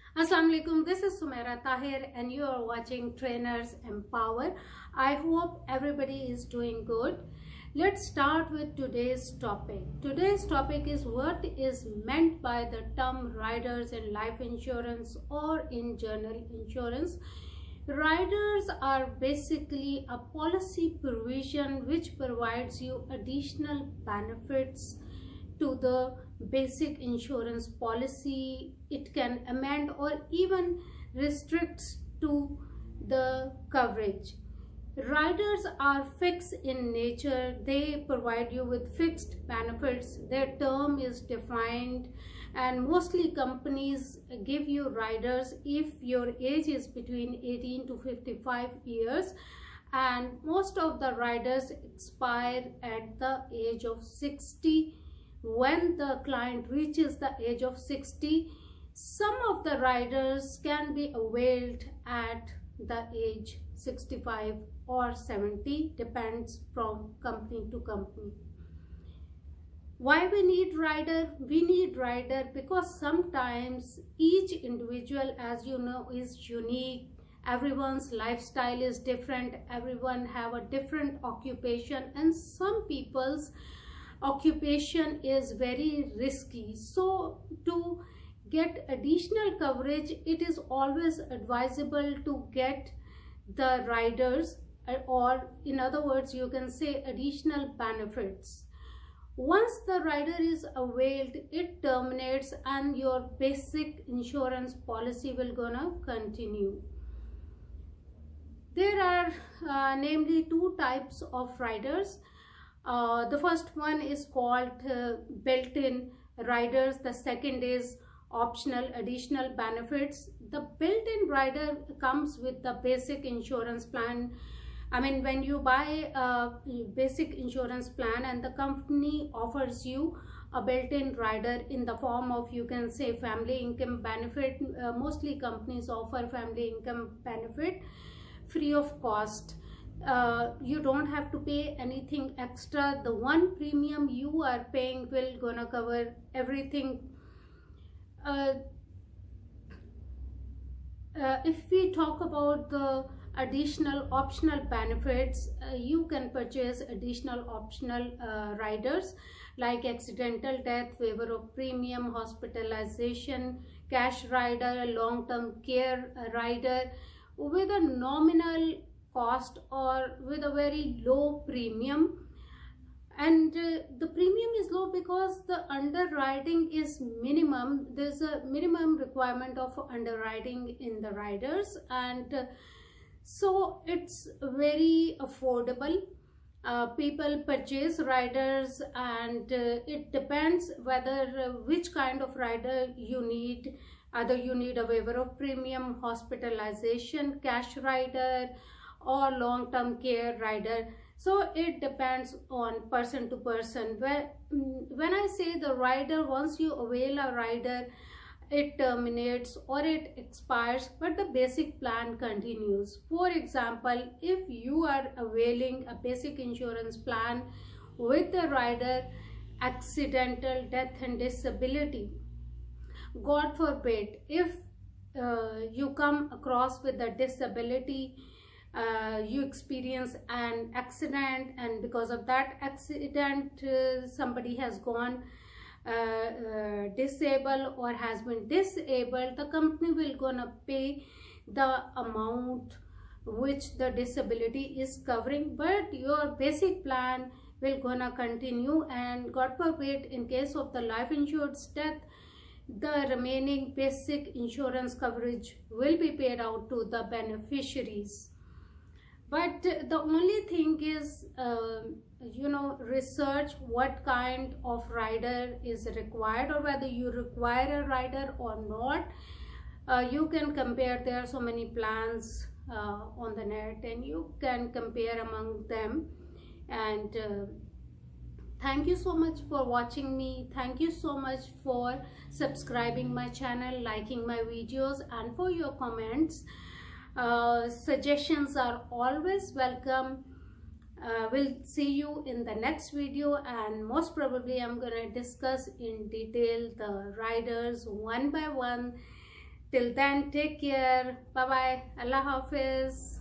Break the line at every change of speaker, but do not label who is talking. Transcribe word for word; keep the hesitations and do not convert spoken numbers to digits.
Assalamu alaikum. This is Sumaira Tahir and you are watching Trainers Empower. I hope everybody is doing good. Let's start with today's topic. Today's topic is what is meant by the term riders in life insurance or in general insurance. Riders are basically a policy provision which provides you additional benefits to the basic insurance policy. It can amend or even restricts to the coverage. Riders are fixed in nature. They provide you with fixed benefits. Their term is defined, and mostly companies give you riders if your age is between eighteen to fifty-five years, and most of the riders expire at the age of sixty. When the client reaches the age of sixty, some of the riders can be availed at the age sixty-five or seventy, depends from company to company. Why we need rider? We need rider because sometimes each individual, as you know, is unique. Everyone's lifestyle is different. Everyone have a different occupation, and some people's occupation is very risky. So to get additional coverage, it is always advisable to get the riders, or in other words you can say additional benefits. Once the rider is availed, it terminates and your basic insurance policy will gonna continue. There are uh, namely two types of riders. Uh, the first one is called uh, built-in riders. The second is optional additional benefits. The built-in rider comes with the basic insurance plan. I mean, when you buy a basic insurance plan and the company offers you a built-in rider in the form of, you can say, family income benefit. Uh, mostly companies offer family income benefit free of cost. Uh, you don't have to pay anything extra. The one premium you are paying will gonna cover everything. Uh, uh, if we talk about the additional optional benefits, uh, you can purchase additional optional uh, riders like accidental death, waiver of premium, hospitalization, cash rider, long-term care rider with a nominal cost or with a very low premium. And uh, the premium is low because the underwriting is minimum. There's a minimum requirement of underwriting in the riders, and uh, so it's very affordable. Uh, people purchase riders, and uh, it depends whether uh, which kind of rider you need. Either you need a waiver of premium, hospitalization, cash rider, or long-term care rider. So it depends on person to person. When, when I say the rider, once you avail a rider, it terminates or it expires, but the basic plan continues. For example, if you are availing a basic insurance plan with the rider accidental death and disability, God forbid, if uh, you come across with a disability, uh, you experience an accident, and because of that accident uh, somebody has gone uh, uh, disabled or has been disabled, the company will gonna pay the amount which the disability is covering, but your basic plan will gonna continue. And God forbid, in case of the life insured's death, the remaining basic insurance coverage will be paid out to the beneficiaries. But the only thing is, uh, you know, research what kind of rider is required, or whether you require a rider or not. Uh, you can compare. There are so many plans uh, on the net, and you can compare among them. And uh, thank you so much for watching me. Thank you so much for subscribing my channel, liking my videos, and for your comments. Uh, suggestions are always welcome. Uh, we'll see you in the next video, and most probably I'm gonna discuss in detail the riders one by one. Till then, take care. Bye bye. Allah Hafiz.